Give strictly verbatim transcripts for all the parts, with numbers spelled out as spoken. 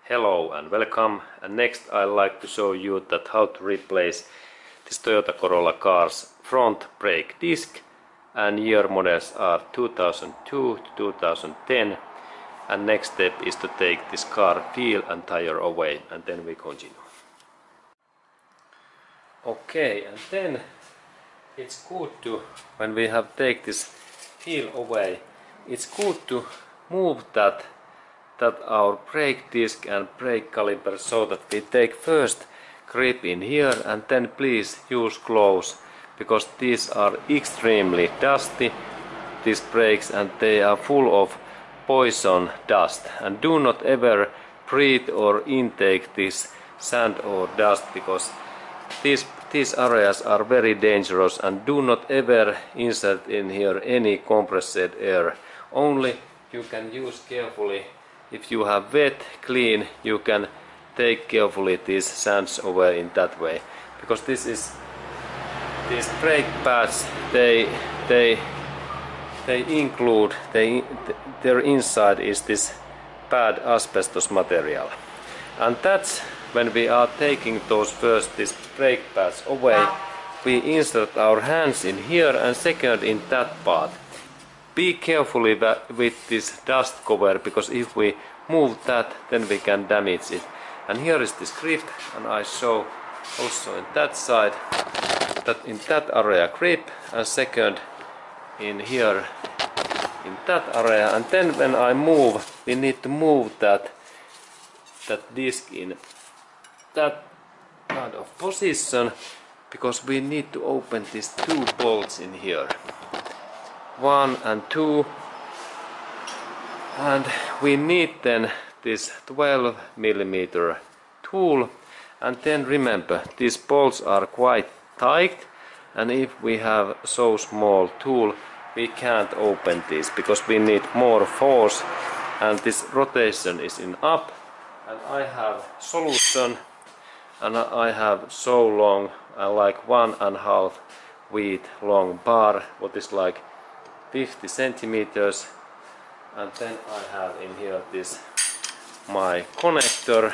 Hello and welcome, and next I'd like to show you that how to replace this Toyota Corolla car's front brake disc, and year models are two thousand two to two thousand ten, and next step is to take this car wheel and tire away, and then we continue. Okay, and then it's good to, when we have take this wheel away, it's good to move that that our brake disc and brake caliper so that we take first grip in here, and then please use gloves, because these are extremely dusty, these brakes, and they are full of poison dust, and do not ever breathe or intake this sand or dust, because these these areas are very dangerous, and do not ever insert in here any compressed air. Only you can use carefully. If you have wet, clean, you can take carefully these sands away in that way, because this is these brake pads. They they they include they their inside is this bad asbestos material, and that's when we are taking those first these brake pads away. We insert our hands in here, and second in that part. Be carefully with this dust cover, because if we move that, then we can damage it. And here is this grip, and I show also in that side that in that area grip, and second in here in that area. And then when I move, we need to move that that disc in that kind of position, because we need to open these two bolts in here. One and two, and we need then this twelve millimeter tool, and then remember these bolts are quite tight, and if we have so small tool we can't open this, because we need more force, and this rotation is in up, and I have solution, and I have so long, uh, like one and a half feet long bar, what is like fifty centimeters, and then I have in here this my connector,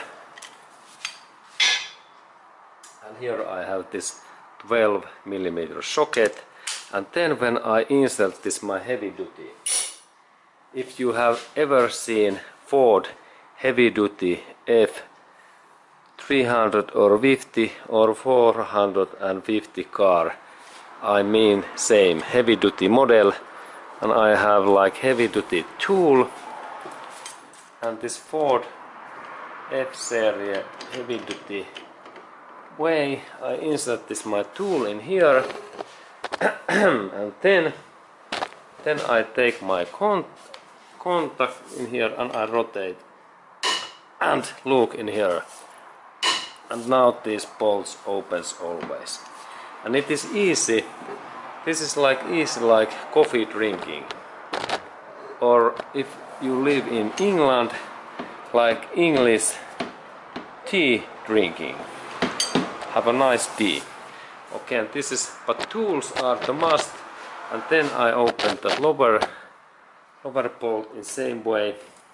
and here I have this twelve millimeter socket, and then when I insert this my heavy duty, if you have ever seen Ford heavy duty F three hundred or fifty or four hundred fifty car, I mean same heavy duty model, and I have like heavy duty tool, and this Ford F series heavy duty way, I insert this my tool in here, and then then I take my con contact in here, and I rotate and look in here, and now these bolts opens always, and it is easy. This is like easy like coffee drinking, or if you live in England, like English tea drinking. Have a nice tea. Okay, and this is, but tools are the must, and then I open the lower lower bolt in same way,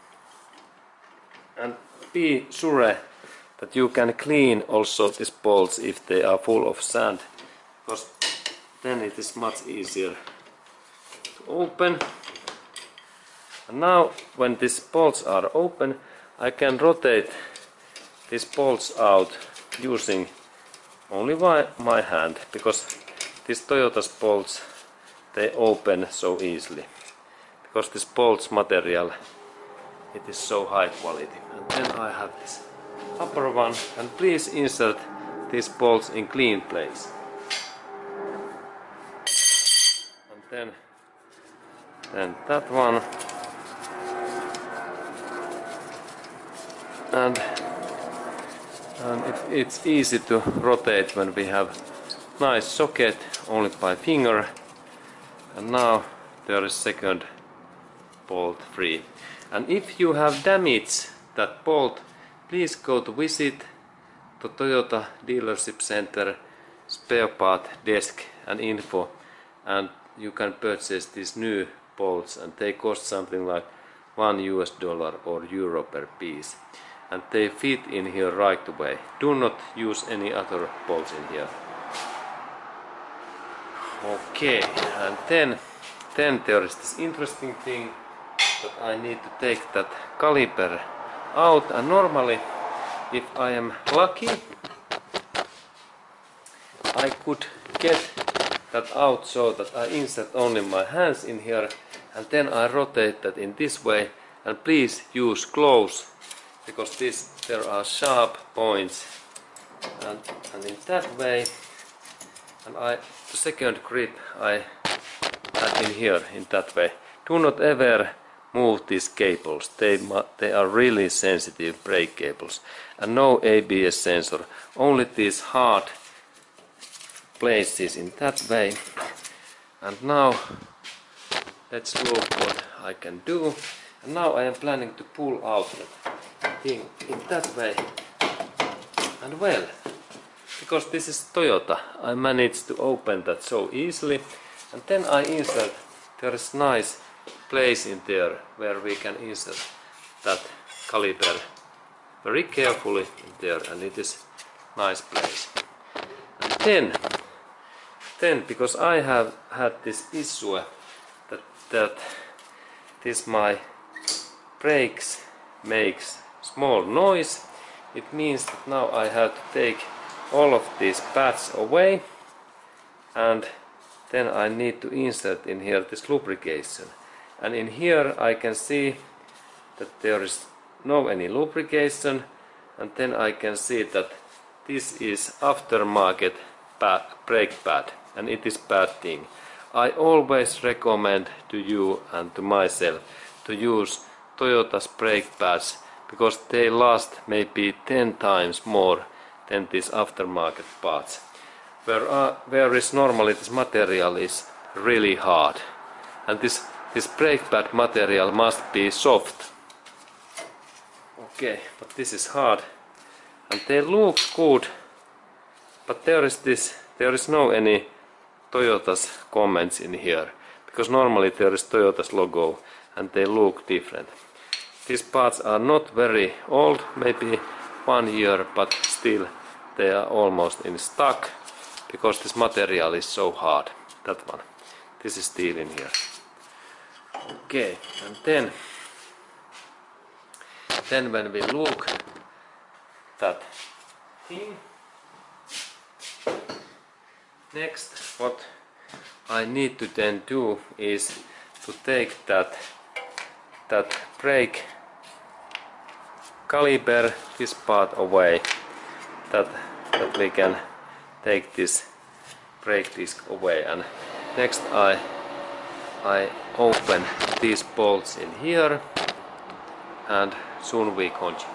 and be sure that you can clean also these bolts if they are full of sand, because then it is much easier to open. And now when these bolts are open, I can rotate these bolts out using only my, my hand, because these Toyota's bolts, they open so easily, because this bolts material, it is so high quality. And then I have this upper one, and please insert these bolts in clean place. Then, then that one, and and it, it's easy to rotate when we have nice socket only by finger. And now there is second bolt free. And if you have damaged that bolt, please go to visit the Toyota dealership center, spare part desk and info, and you can purchase these new bolts, and they cost something like one U S dollar or euro per piece. and they fit in here right away. Do not use any other bolts in here. Okay, and then then there is this interesting thing that I need to take that caliper out, and normally if I am lucky I could get that out so that I insert only my hands in here, and then I rotate that in this way. And please use gloves, because this there are sharp points, and, and in that way, and I the second grip I add in here in that way. Do not ever move these cables, they, they are really sensitive brake cables, and no A B S sensor, only these hard places in that way. And now let's look what I can do. And now I am planning to pull out that thing in that way. And well, because this is Toyota, I managed to open that so easily. And then I insert, there is nice place in there where we can insert that caliper very carefully in there, and it is nice place. And then Then, because I have had this issue that, that this my brakes makes small noise, it means that now I have to take all of these pads away, and then I need to insert in here this lubrication. And in here I can see that there is no any lubrication, and then I can see that this is aftermarket pad, brake pad. And it is bad thing. I always recommend to you and to myself to use Toyota's brake pads, because they last maybe ten times more than these aftermarket parts. Where, uh, whereas normally this material is really hard, and this this brake pad material must be soft. Okay, but this is hard, and they look good, but there is this there is no any Toyota's comments in here, because normally there is Toyota's logo and they look different. These parts are not very old, maybe one year, but still they are almost in stock, because this material is so hard. That one, this is steel in here. Okay, and then then when we look that thing, next what I need to then do is to take that that brake caliper, this part away, that that we can take this brake disc away. And next I I open these bolts in here, and soon we continue.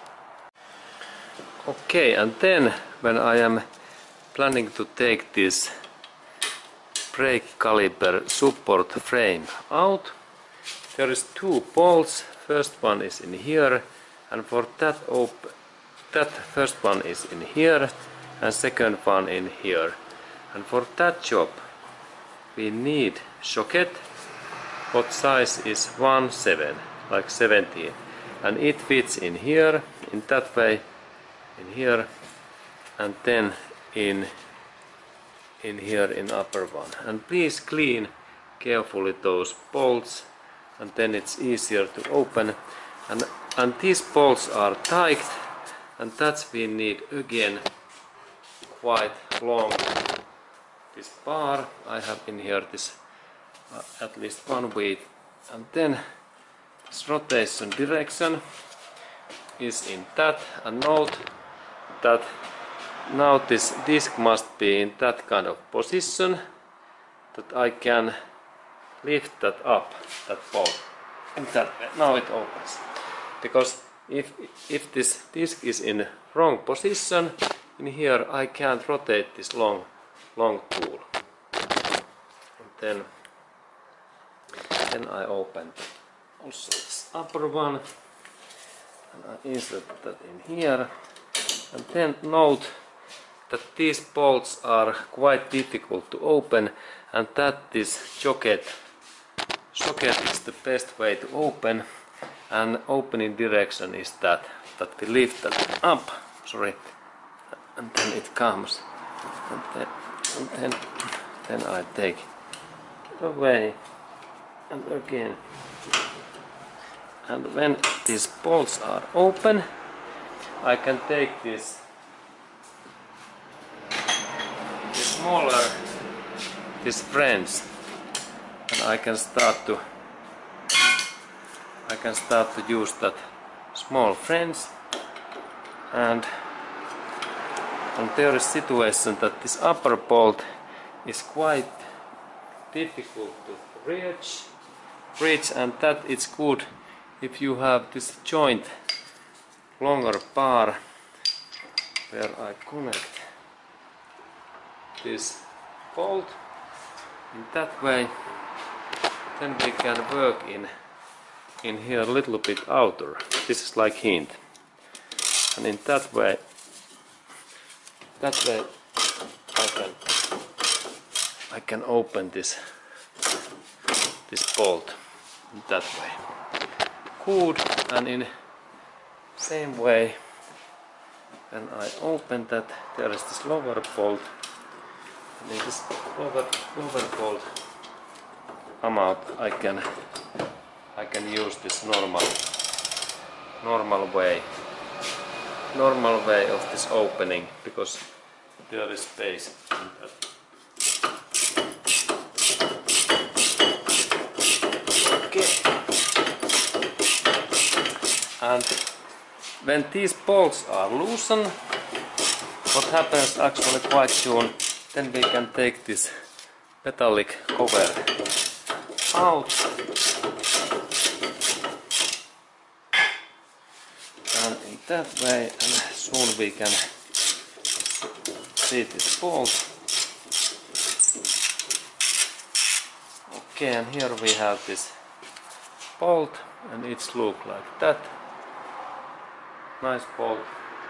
Okay, and then when I am planning to take this brake caliper support frame out, there is two bolts. First one is in here, and for that op that first one is in here, and second one in here. And for that job we need socket. What size is one seven, like seventeen, and it fits in here in that way, in here, and then in in here in upper one. And please clean carefully those bolts, and then it's easier to open. And and these bolts are tight, and that's we need again quite long this bar. I have in here this uh, at least one weight, and then this rotation direction is in that, and note that now this disc must be in that kind of position that I can lift that up, that bolt, in that way. Now it opens. Because if if this disc is in wrong position in here, I can't rotate this long long tool. And then then I open also this upper one, and I insert that in here. And then note that these bolts are quite difficult to open, and that this socket socket is the best way to open, and opening direction is that that we lift that up, sorry, and then it comes, and then, and then, then I take it away, and again, and when these bolts are open, I can take this, this smaller, this wrench, and I can start to I can start to use that small wrench, and and there is situation that this upper bolt is quite difficult to reach, reach, and that it's good if you have this joint longer bar where I connect this bolt in that way, then we can work in in here a little bit outer. This is like hint, and in that way, that way I can I can open this this bolt in that way. Good, and in same way, when I open that, there is this lower bolt, and in this lower lower bolt amount I can I can use this normal normal way normal way of this opening, because there is space in that. Okay. And when these bolts are loosened, what happens actually quite soon, then we can take this metallic cover out, and in that way, and soon we can see this bolt. Okay, and here we have this bolt, and it's look like that. Nice bolt.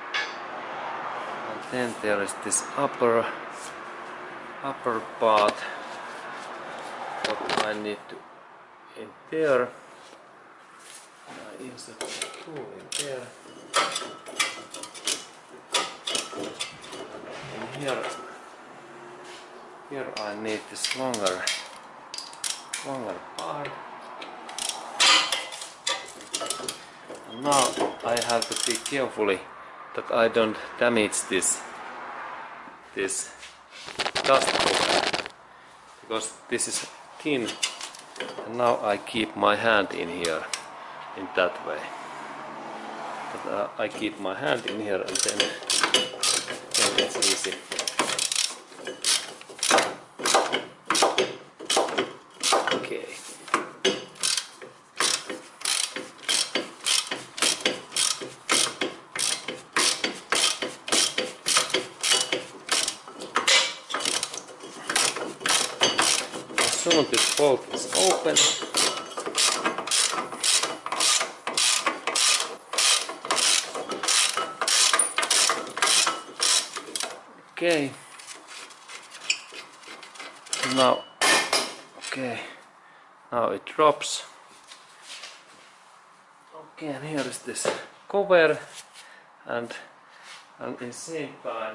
And then there is this upper upper part what I need to in there. I insert the tool in there. And here here I need this longer longer part. And now I have to be carefully that I don't damage this this dust cover, because this is thin, and now I keep my hand in here in that way. But, uh, I keep my hand in here, and then, then it's easy. Okay. As soon as this bolt is open, okay, now, okay, now it drops. Okay, and here is this cover, and and in same time,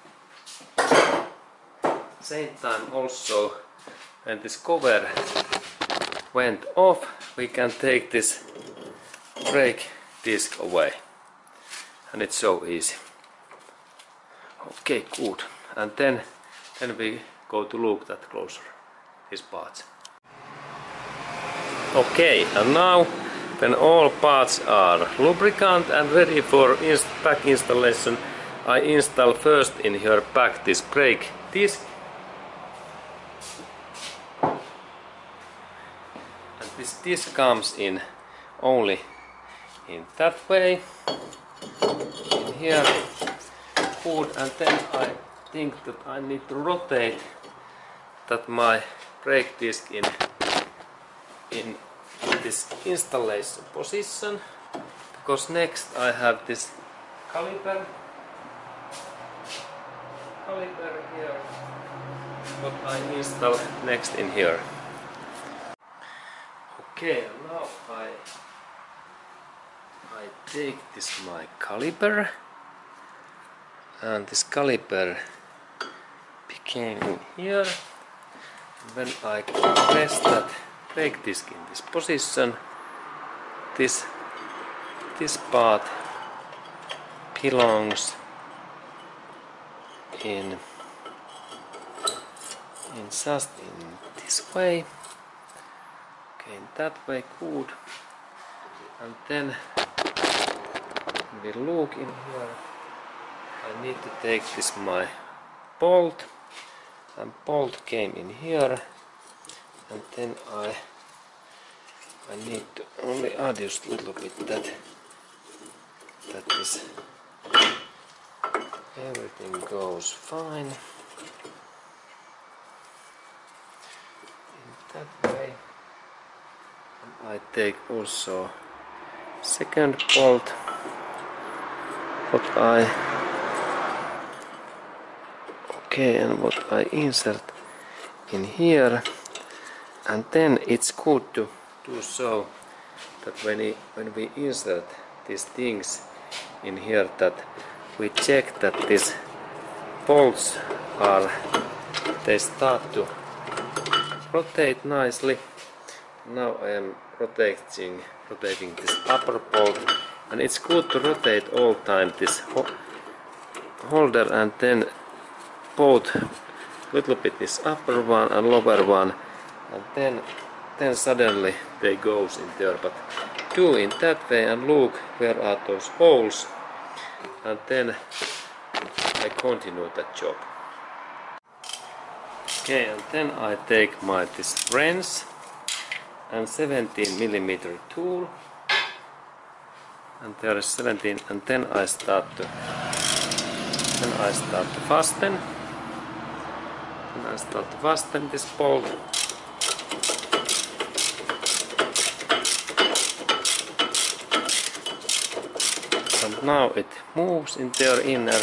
same time also, when this cover went off, we can take this brake disc away, and it's so easy. Okay, good. And then then we go to look that closer, these parts. Okay, and now when all parts are lubricant and ready for inst back installation, I install first in here back this brake disc. And this disc comes in only in that way, in here. Good, and then I think that I need to rotate that my brake disc in in this installation position, because next I have this caliper caliper here, what I install next in here. Okay, now I I I take this my caliper, and this caliper became in here. When I press that brake disc in this position, this this part belongs in in just in this way. Okay, in that way, good. And then we look in here. I need to take this my bolt, and bolt came in here, and then I I need to only adjust a little bit that that this everything goes fine in that way. And I take also second bolt, what I okay, and what I insert in here, and then it's good to do so that when we, when we insert these things in here, that we check that these bolts are, they start to rotate nicely. Now I am rotating rotating this upper bolt, and it's good to rotate all time this ho holder, and then both little bit this upper one and lower one, and then then suddenly they goes in there. But do in that way and look where are those holes, and then I continue that job. Okay, and then I take my this wrench and seventeen millimeter tool, and there is seventeen, and then I start to then I start to fasten. And I start to fasten this bolt. And now it moves in their inner.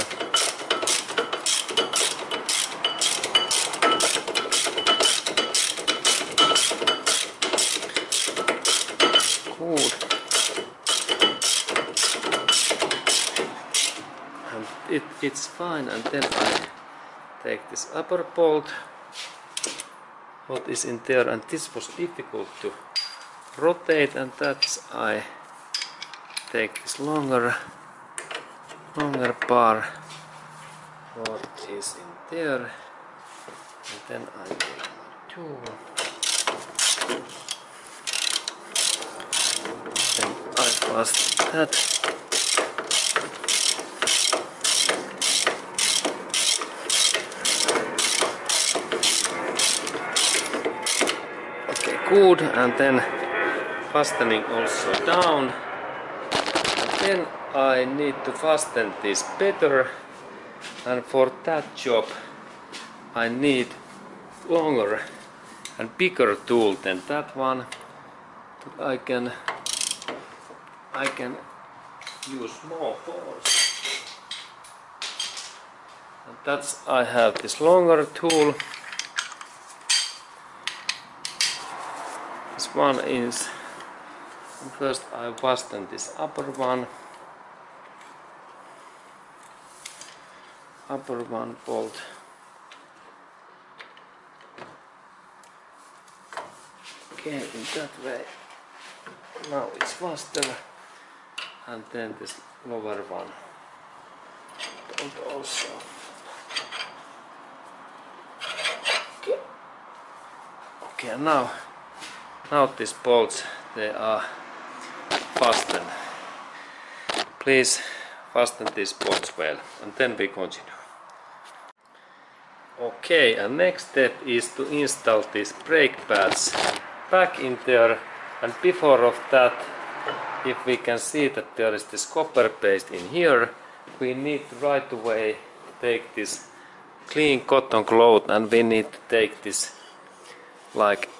Good. And it, it's fine, and then I take this upper bolt, what is in there, and this was difficult to rotate, and that's I take this longer longer bar, what is in there, and then I take my tool, then I pass that. Good, and then fastening also down, and then I need to fasten this better, and for that job I need longer and bigger tool than that one. I can I can use more force, and that's I have this longer tool. This one is, first I fasten this upper one, upper one bolt, okay, in that way. Now it's faster, and then this lower one bolt also. Okay, okay, now. Now these bolts, they are fastened. Please fasten these bolts well, and then we continue. Okay, and next step is to install these brake pads back in there, and before of that, if we can see that there is this copper paste in here, we need to right away take this clean cotton cloth, and we need to take this like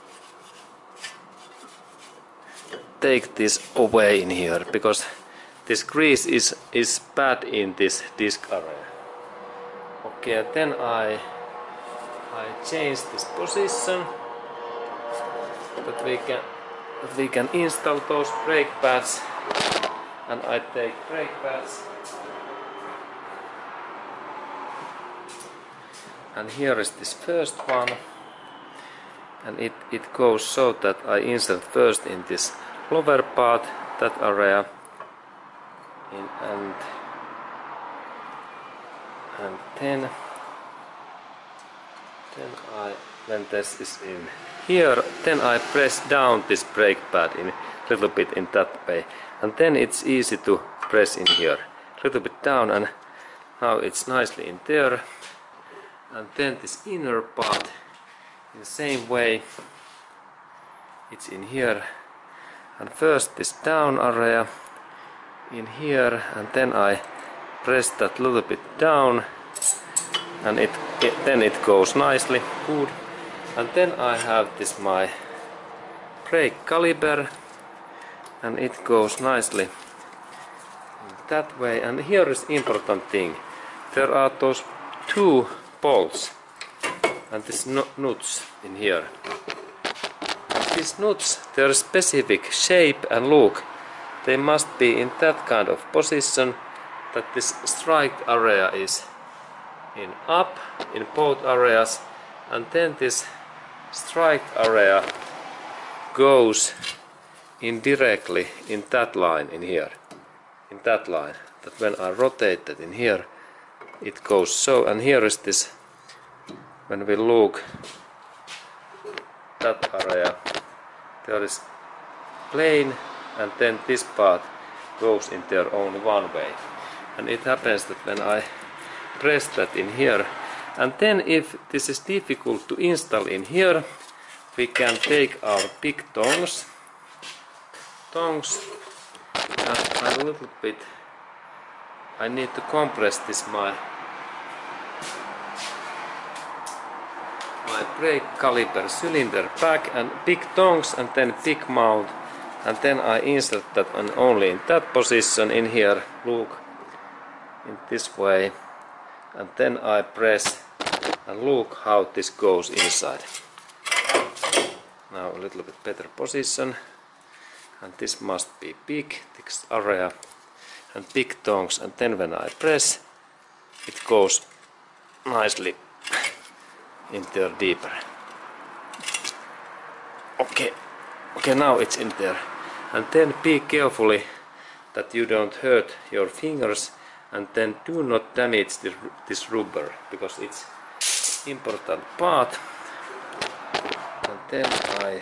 take this away in here, because this grease is is bad in this disc area. Okay, then I I change this position that we can that we can install those brake pads, and I take brake pads, and here is this first one, and it, it goes so that I insert first in this lower part, that area, in, and and then then I when this is in here, then I press down this brake pad in a little bit in that way, and then it's easy to press in here a little bit down, and now it's nicely in there. And then this inner part in the same way, it's in here, and first this down area in here, and then I press that little bit down, and it, it then it goes nicely, good. And then I have this my brake caliper, and it goes nicely that way. And here is important thing, there are those two bolts and this nuts in here. And these nuts, their specific shape and look, they must be in that kind of position that this strike area is in up in both areas, and then this strike area goes in directly in that line in here, in that line, that when I rotate it in here, it goes so. And here is this, when we look that area, there is plane, and then this part goes in there only one way. And it happens that when I press that in here, and then if this is difficult to install in here, we can take our big tongs tongs and a little bit I need to compress this my my brake caliper cylinder back, and big tongs, and then big mount, and then I insert that on only in that position in here, look, in this way, and then I press, and look how this goes inside. Now a little bit better position, and this must be big, this area, and big tongs, and then when I press, it goes nicely in there deeper. Okay, okay, now it's in there. And then be carefully that you don't hurt your fingers, and then do not damage this, this rubber, because it's important part. And then I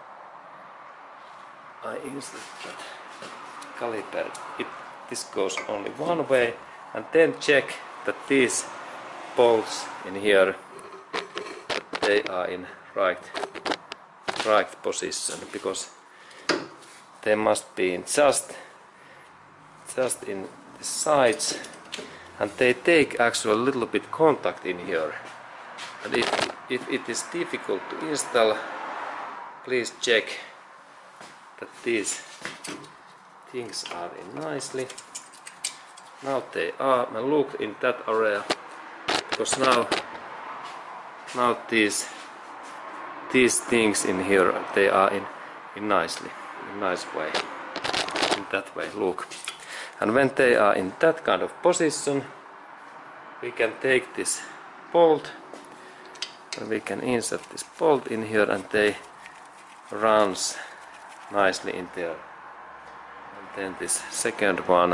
I insert that caliper. It this goes only one way, and then check that these bolts in here, that they are in right right position, because they must be in just just in the sides, and they take actually a little bit contact in here. And if, if it is difficult to install, please check that these things are in nicely. Now they are, and look in that area, because now now these these things in here, they are in, in nicely, in nice way, in that way, look. And when they are in that kind of position, we can take this bolt, and we can insert this bolt in here, and they runs nicely in there. And then this second one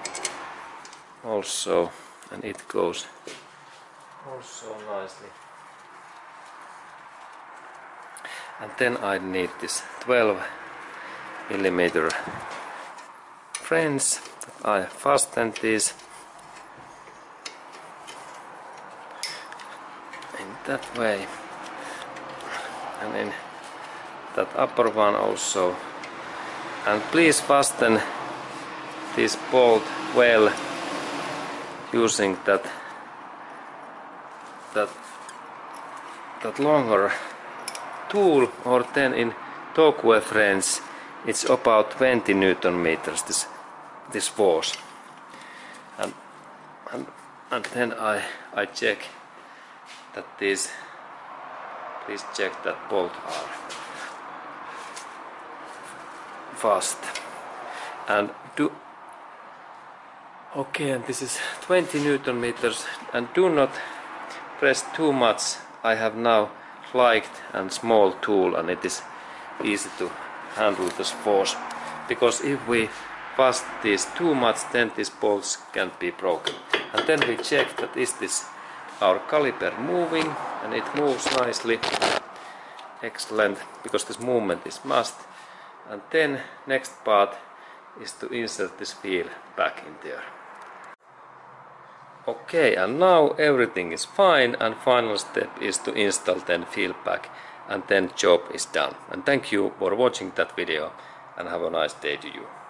also, and it goes also nicely. And then I need this twelve millimeter wrench. I fasten these in that way, and in that upper one also. And please fasten this bolt well using that that that longer tool, or then in torque wrench it's about twenty newton meters this this force. And and and then I I check that these, please check that bolt are fast, and do Okay, and this is twenty newton meters, and do not press too much. I have now light and small tool, and it is easy to handle this force, because if we fast this too much, then these bolts can be broken. And then we check that is this our caliper moving, and it moves nicely. Excellent, because this movement is must. And then next part is to insert this wheel back in there. Okay, and now everything is fine, and final step is to install then wheel back, and then job is done. And thank you for watching that video, and have a nice day to you.